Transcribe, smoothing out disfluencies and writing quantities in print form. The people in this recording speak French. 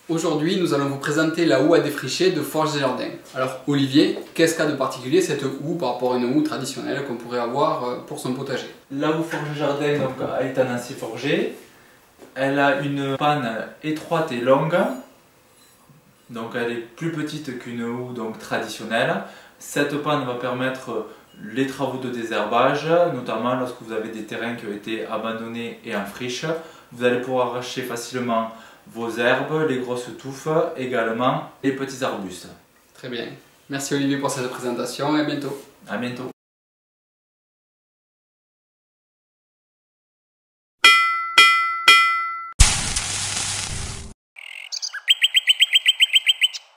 Aujourd'hui, nous allons vous présenter la houe à défricher de Forges et Jardins. Alors Olivier, qu'est-ce qu'a de particulier cette houe par rapport à une houe traditionnelle qu'on pourrait avoir pour son potager? La houe Forges et Jardins est en acier forgé. Elle a une panne étroite et longue. Donc elle est plus petite qu'une houe traditionnelle. Cette panne va permettre les travaux de désherbage, notamment lorsque vous avez des terrains qui ont été abandonnés et en friche. Vous allez pouvoir arracher facilement vos herbes, les grosses touffes, également les petits arbustes. Très bien. Merci Olivier pour cette présentation et à bientôt. À bientôt.